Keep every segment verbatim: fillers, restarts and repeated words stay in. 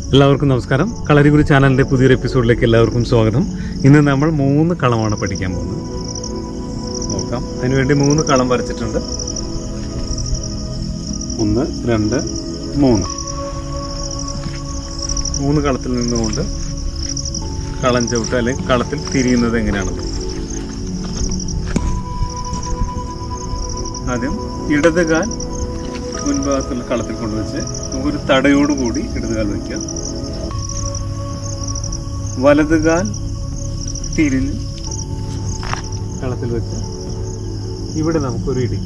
എല്ലാവർക്കും നമസ്കാരം. കളരിഗുരു ചാനലിൻ്റെ പുതിയൊരു എപ്പിസോഡിലേക്ക് എല്ലാവർക്കും സ്വാഗതം. ഇന്ന് നമ്മൾ മൂന്ന് കളമാണ് പഠിക്കാൻ പോകുന്നത്. നോക്കാം. അതിനുവേണ്ടി മൂന്ന് കളം വരച്ചിട്ടുണ്ട്. ഒന്ന്, രണ്ട്, മൂന്ന്. മൂന്ന് കളത്തിൽ നിന്നുകൊണ്ട് കളം ചവിട്ട് അല്ലെങ്കിൽ കളത്തിൽ തിരിയുന്നത് എങ്ങനെയാണെന്ന്. ആദ്യം ഇടത് കാൽ മുൻഭാഗത്തുള്ള കളത്തിൽ കൊണ്ടുവച്ച് നമുക്കൊരു തടയോടുകൂടി ഇടതുകാൽ വയ്ക്കാം. വലതുകാൽ തിരിഞ്ഞ് കളത്തിൽ വെച്ച് ഇവിടെ നമുക്കൊരു ഇടി.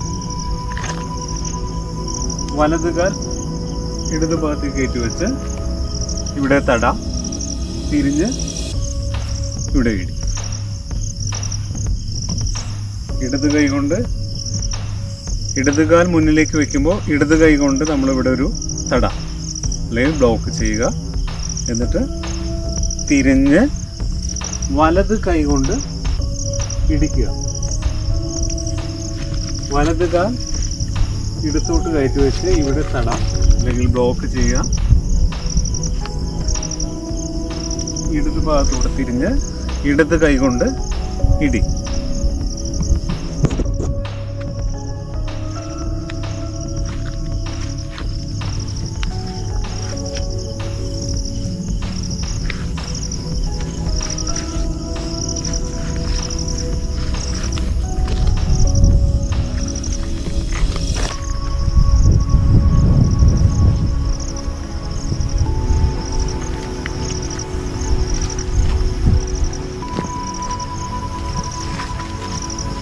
വലതുകാൽ ഇടതു ഭാഗത്തേക്ക് കയറ്റി വെച്ച് ഇവിടെ തട, തിരിഞ്ഞ് ഇവിടെ ഇടി. ഇടത് കൈ കൊണ്ട് ഇടതുകാൽ മുന്നിലേക്ക് വെക്കുമ്പോൾ ഇടത് കൈ കൊണ്ട് നമ്മളിവിടെ ഒരു തട അല്ലെങ്കിൽ ബ്ലോക്ക് ചെയ്യുക. എന്നിട്ട് തിരിഞ്ഞ് വലത് കൈ കൊണ്ട് ഇടിക്കുക. വലത് കാൽ ഇടത്തോട്ട് കയറ്റി വെച്ച് ഇവിടെ തട അല്ലെങ്കിൽ ബ്ലോക്ക് ചെയ്യുക. ഇടത് ഭാഗത്തോടെ തിരിഞ്ഞ് ഇടത് കൈ കൊണ്ട് ഇടി.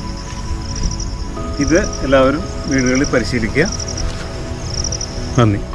ഇത് എല്ലാവരും വീടുകളിൽ പരിശീലിക്കുക. നന്ദി.